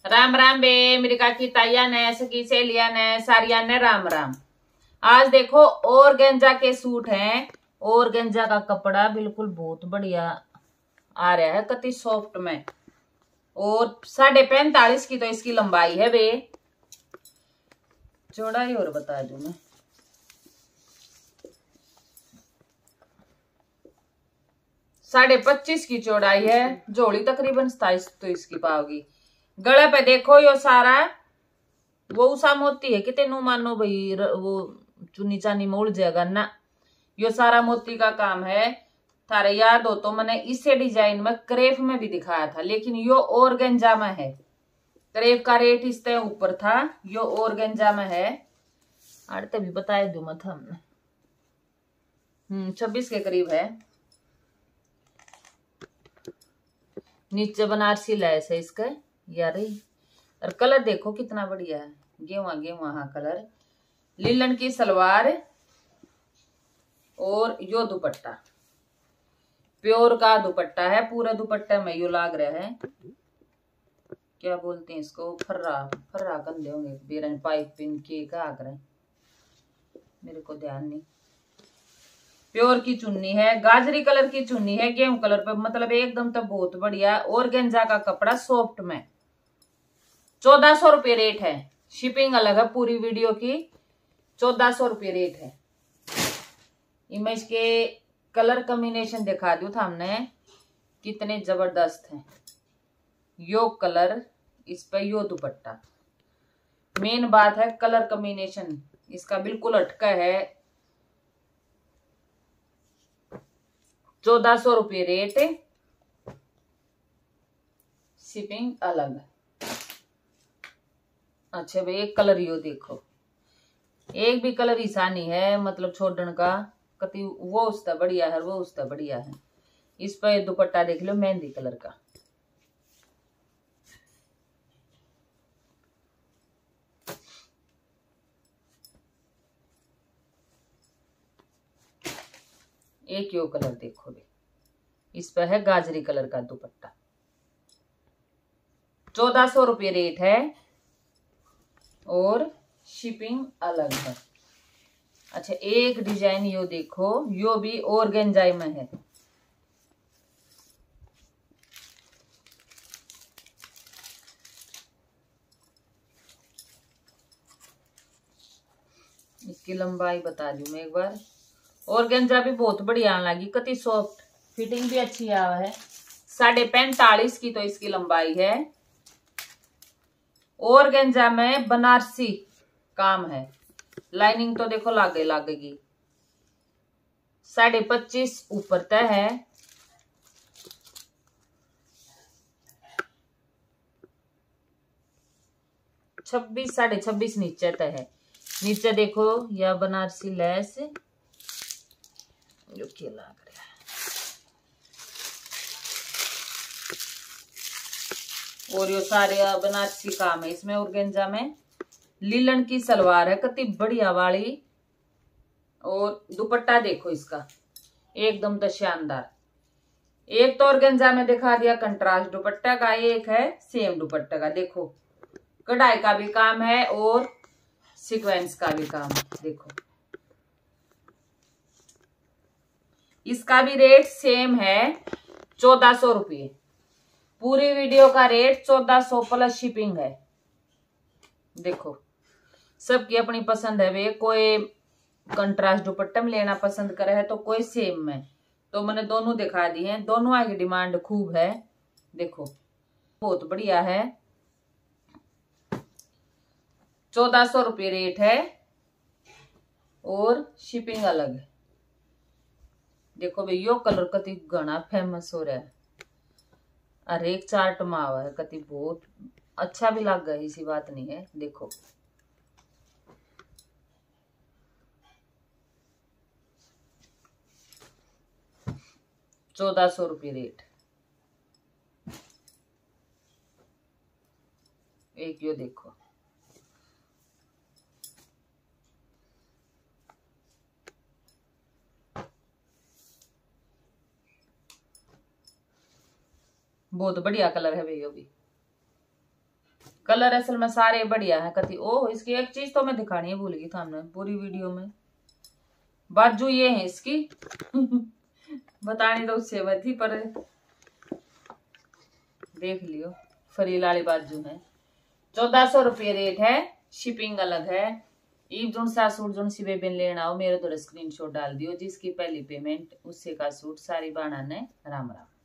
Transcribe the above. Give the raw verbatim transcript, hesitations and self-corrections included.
राम राम बे मेरी काकी ताइया ने सखी सहेलिया ने सारिया ने राम राम। आज देखो ऑर्गेन्जा के सूट हैं। ऑर्गेन्जा का कपड़ा बिल्कुल बहुत बढ़िया आ रहा है, कति सॉफ्ट में, और साढ़े पैंतालीस की तो इसकी लंबाई है बे। चौड़ाई और बता दूं मैं, साढ़े पच्चीस की चौड़ाई है। जोड़ी तकरीबन सताइस तो इसकी पाओगी। गले पे देखो यो सारा वो उषा मोती है, कितने नु मानो भाई वो चुन्नी चानी मोड़ जाएगा ना। यो सारा मोती का काम है। थारे याद हो तो मैंने इसे डिजाइन में क्रेप में भी दिखाया था, लेकिन यो ऑर्गेन्जा में है। क्रेप का रेट इससे ऊपर था, यो ऑर्गेन्जा में है। आड़ते भी बताए दू मत हमने, हम्म छब्बीस के करीब है। नीचे बनारसी लैस है इसका यार, और कलर देखो कितना बढ़िया है, गेवा गेवा हाँ कलर। लीलन की सलवार और यो दुपट्टा, प्योर का दुपट्टा है। पूरा दुपट्टा में यो लाग रहा है, क्या बोलते हैं इसको, फर्रा फर्रा कंधे होंगे बेरन पाइप पिन के का आकर, मेरे को ध्यान नहीं। प्योर की चुन्नी है, गाजरी कलर की चुन्नी है, गेहूं कलर पे, मतलब एकदम तो बहुत बढ़िया। ऑर्गेन्जा का कपड़ा सॉफ्ट में, चौदह सौ रुपये रेट है। शिपिंग अलग है पूरी वीडियो की, चौदह सौ रुपये रेट है। इमेज के कलर कॉम्बिनेशन दिखा दू था हमने, कितने जबरदस्त हैं। यो कलर इस पे यो दुपट्टा, मेन बात है कलर कॉम्बिनेशन इसका बिल्कुल अटका है। चौदह सौ रुपये रेट, शिपिंग अलग। अच्छा भाई एक कलर यो देखो, एक भी कलर ईसा नहीं है, मतलब छोड़न का कति वो उसका बढ़िया है, वो उसका बढ़िया है। इस पर दुपट्टा देख लो मेहंदी कलर का, एक यो कलर देखो भी, इस पर है गाजरी कलर का दुपट्टा। चौदह सौ रुपये रेट है और शिपिंग अलग है। अच्छा एक डिजाइन यो देखो, यो भी ऑर्गेन्जा में है। इसकी लंबाई बता दूं मैं एक बार। ऑर्गेन्जा भी बहुत बढ़िया आने लगी, कति सॉफ्ट, फिटिंग भी अच्छी आवा है। साढ़े पैंतालीस की तो इसकी लंबाई है। ऑर्गेन्जा में बनारसी काम है, लाइनिंग तो देखो लागे लागेगी। साढ़े पच्चीस ऊपर तय है, छब्बीस साढ़े छब्बीस नीचे तय है। नीचे देखो या बनारसी लैस जो क्या लाग रहा है, और यो सारे बनारसी काम है इसमें। ऑर्गेन्जा में लीलन की सलवार है, कितनी बढ़िया वाली, और दुपट्टा देखो इसका एकदम तो शानदार। एक तो ऑर्गेन्जा में दिखा दिया कंट्रास्ट दुपट्टा का, एक है सेम दुपट्टा का। देखो कढ़ाई का भी काम है और सीक्वेंस का भी काम है। देखो इसका भी रेट सेम है, चौदह सौ रुपये। पूरी वीडियो का रेट चौदह सौ प्लस शिपिंग है। देखो सबकी अपनी पसंद है वे, कोई कंट्रास्ट दुपट्टा में लेना पसंद करे है तो कोई सेम में, तो मैंने दोनों दिखा दी हैं। दोनों की डिमांड खूब है। देखो बहुत बढ़िया है, चौदह सौ रुपये रेट है और शिपिंग अलग है। देखो भाई यो कलर कति घना फेमस हो रहा है, हर एक चार्ट में आवा है, कति बहुत अच्छा भी लग गया, इसी बात नहीं है। देखो चौदह सौ रुपये रेट। एक यो देखो, बहुत बढ़िया कलर है भैया भी। कलर असल में सारे बढ़िया है कति। ओह इसकी एक चीज तो मैं दिखानी है भूल गई था हमने पूरी वीडियो में। बाजू ये है इसकी बतानी तो उससे मैं थी पर देख लियो। फरील वाली बाजू है। चौदह सौ रुपये रेट है। शिपिंग अलग है। एक जोन सा सूट जोन सी बेबन लेना हो मेरे तो स्क्रीनशॉट डाल दियो। जिसकी पहली पेमेंट उससे का सूट सारी बाणा ने। राम राम।